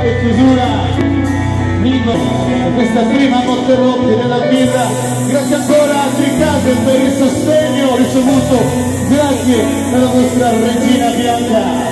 e chiusura vivo questa prima notte rotta della birra. Grazie ancora a Tricase per il sostegno ricevuto, grazie alla vostra regina bianca.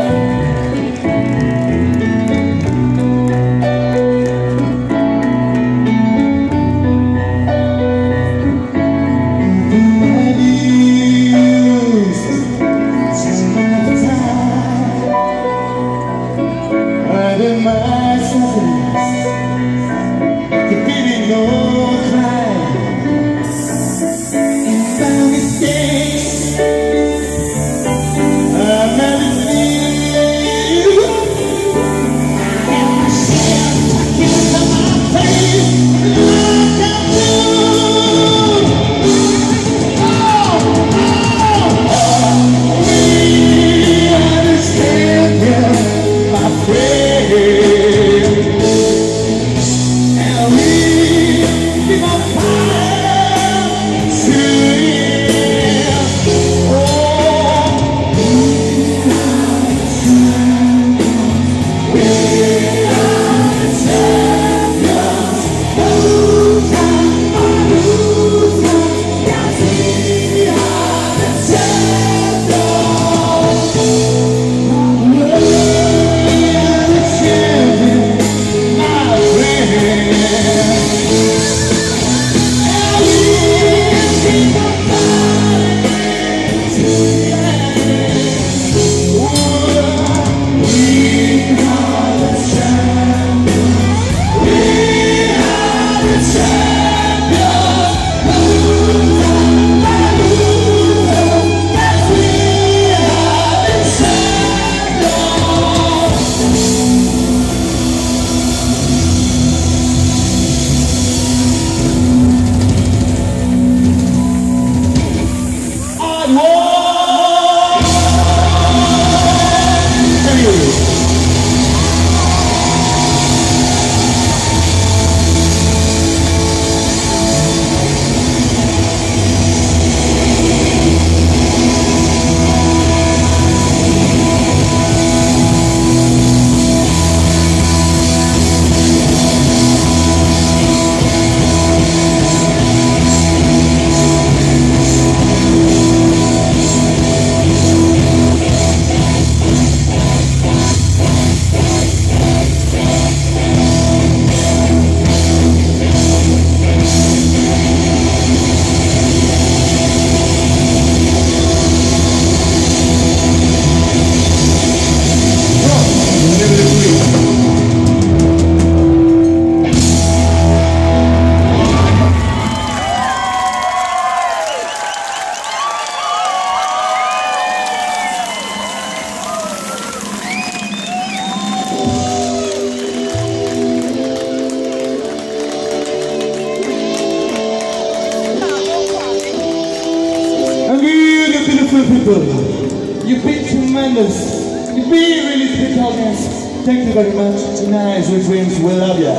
You've been tremendous. You've been really big audience. Thank you very much. Tonight, sweet dreams, we love you.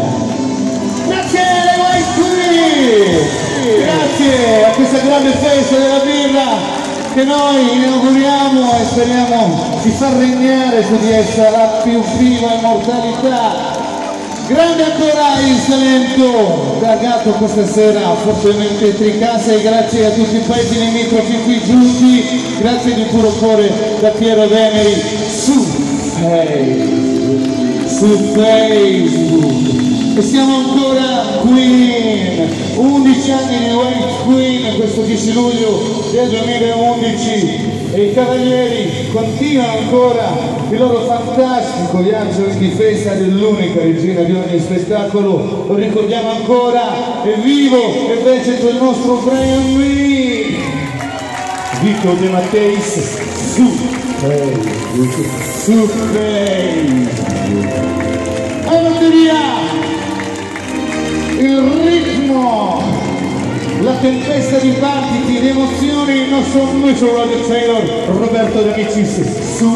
Grazie alle White Queen! Grazie a questa grande festa della birra che noi inauguriamo e speriamo di far regnare su di essa la più viva immortalità. Grande ancora il Salento, dragato questa sera fortemente Tricase, e grazie a tutti i paesi limitrofi qui giunti, grazie di puro cuore da Piero Veneri su Facebook. E siamo ancora Queen, 11 anni di White Queen questo 10 luglio del 2011, e i Cavalieri continuano ancora il loro fantastico viaggio in difesa dell'unica regina di ogni spettacolo. Lo ricordiamo ancora, è vivo e vegeto il nostro Brian Lee, Vico De Matteis su Facebook. E batteria, il ritmo, la tempesta di battiti, di emozioni, il nostro amico Radio Taylor, Roberto De Amicis, su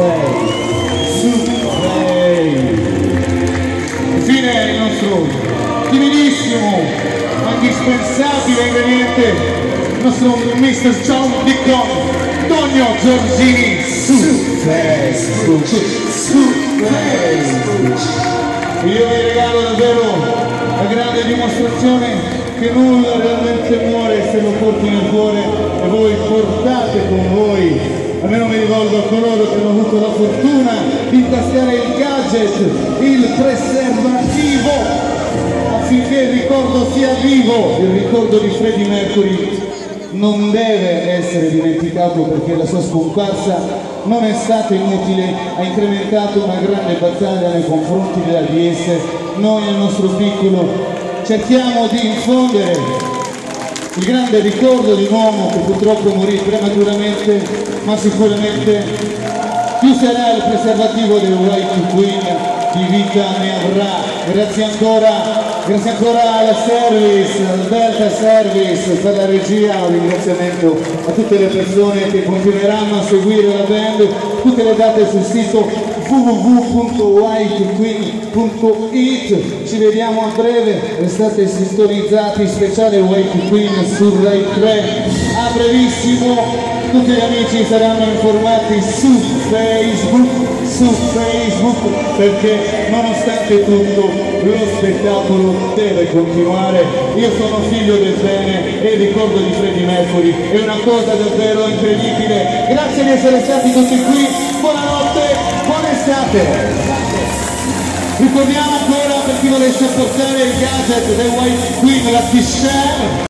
lei. Infine il nostro divinissimo, ma indispensabile ingrediente, il nostro Mr. John Deacon, Tonio Giorgini, su Facebook. Io vi regalo davvero la grande dimostrazione che nulla realmente muore se lo porti nel cuore e voi portate con voi. Almeno mi rivolgo a coloro che hanno avuto la fortuna di intascare il gadget, il preservativo, affinché il ricordo sia vivo. Il ricordo di Freddie Mercury non deve essere dimenticato, perché la sua scomparsa non è stata inutile, ha incrementato una grande battaglia nei confronti della DS. Noi nel nostro piccolo cerchiamo di infondere il grande ricordo di un uomo che purtroppo morì prematuramente, ma sicuramente più sarà il preservativo del White Queen, di vita ne avrà. Grazie ancora alla Service, al Delta Service per la regia. Un ringraziamento a tutte le persone che continueranno a seguire la band. Tutte le date sul sito www.whitequeen.it. Ci vediamo a breve, restate sintonizzati, speciale White Queen su Rai 3. A brevissimo tutti gli amici saranno informati su Facebook, perché nonostante tutto lo spettacolo deve continuare. Io sono figlio del bene e il ricordo di Freddie Mercury è una cosa davvero incredibile. Grazie di essere stati tutti qui, buonanotte, buona estate. Ricordiamo ancora, per chi volesse portare il gadget del White Queen, la t-shirt.